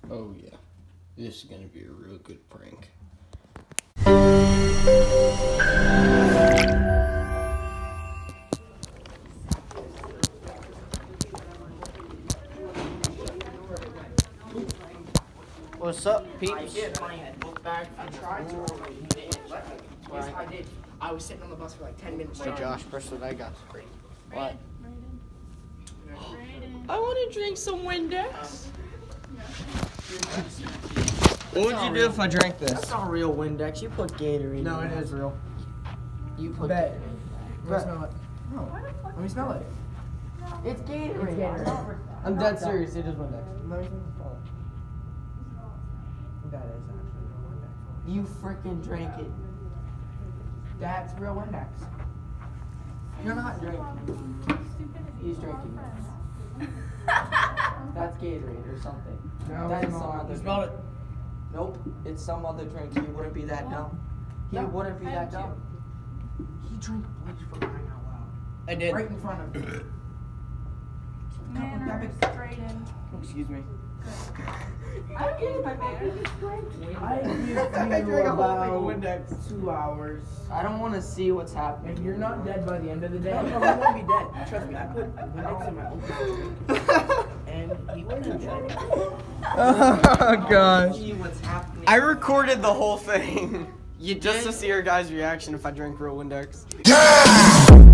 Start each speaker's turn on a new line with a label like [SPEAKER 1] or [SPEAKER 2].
[SPEAKER 1] Oh yeah, this is gonna be a real good prank. What's up, peeps?
[SPEAKER 2] I did my book bag. I tried to. Yes, I did. I was sitting on the bus for like 10 minutes.
[SPEAKER 1] Hey Josh, first what I got. What?
[SPEAKER 3] I want to drink some Windex.
[SPEAKER 1] What would you do if I drank this?
[SPEAKER 2] That's not real Windex. You put Gatorade.
[SPEAKER 1] No, it is real.
[SPEAKER 2] You put
[SPEAKER 3] Bet.
[SPEAKER 2] Gatorade.
[SPEAKER 3] Let me smell it.
[SPEAKER 2] No.
[SPEAKER 3] Let me smell it.
[SPEAKER 2] It's Gatorade.
[SPEAKER 3] I'm dead serious. It is Windex. Let me smell it. That is actually real Windex.
[SPEAKER 2] You freaking drank it.
[SPEAKER 3] That's real Windex.
[SPEAKER 2] You're not drinking. He's drinking. That's Gatorade or something.
[SPEAKER 3] No,
[SPEAKER 2] that is
[SPEAKER 3] it's
[SPEAKER 2] some
[SPEAKER 3] not.
[SPEAKER 2] other
[SPEAKER 3] You smell
[SPEAKER 2] drink. Nope, it's some other drink. He wouldn't be that dumb. He
[SPEAKER 3] No,
[SPEAKER 2] wouldn't be
[SPEAKER 3] I
[SPEAKER 2] that
[SPEAKER 3] am
[SPEAKER 2] dumb.
[SPEAKER 3] He drank bleach for crying out loud.
[SPEAKER 1] I did.
[SPEAKER 3] Right in front of me.
[SPEAKER 4] Manners, straight in.
[SPEAKER 1] Excuse me.
[SPEAKER 4] I don't use my manners.
[SPEAKER 3] I give
[SPEAKER 1] I
[SPEAKER 3] you
[SPEAKER 1] drank a whole thing
[SPEAKER 3] about
[SPEAKER 1] of Windex.
[SPEAKER 3] 2 hours.
[SPEAKER 2] I don't want to see what's happening.
[SPEAKER 3] If you're not dead by the end of the day,
[SPEAKER 2] No,
[SPEAKER 3] you
[SPEAKER 2] no,
[SPEAKER 3] won't be dead. Trust me, I put Windex in my own drink. And he wasn't dead.
[SPEAKER 1] Oh gosh.
[SPEAKER 2] See what's happening.
[SPEAKER 1] I recorded the whole thing. Just to see your guys' reaction if I drank real Windex.